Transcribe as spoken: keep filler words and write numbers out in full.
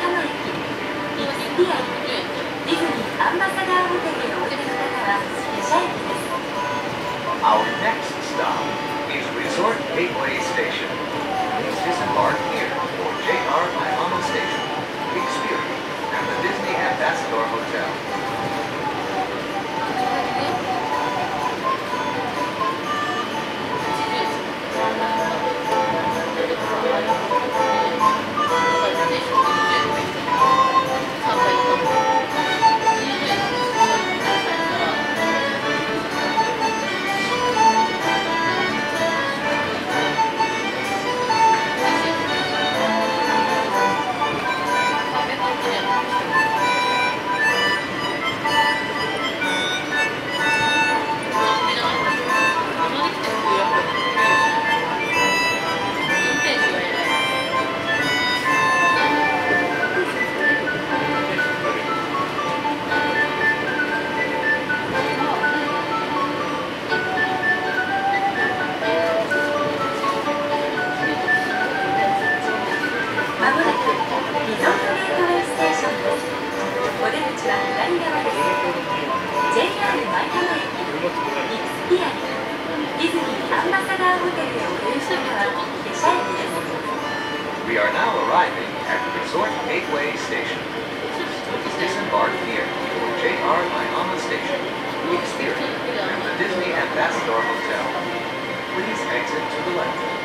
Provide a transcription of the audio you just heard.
浜駅、イクスピアリ、ディズニーアンバサダーホテルへお出かけの方は下車駅です。 Our next stop is Resort Gateway Station. Please disembark here for J R Maihama Station, Experience, and the Disney Ambassador Hotel. まもなくリゾートゲートウェイステーションです。お出口は左側です。 ジェイアール 舞浜駅、イクスピアリ、ディズニーアンバサダーホテルへお出る方は下車駅です。 We are now arriving at Resort Gateway Station. Please disembark here for J R Maihama Station, Experience, and the Disney Ambassador Hotel. Please exit to the left.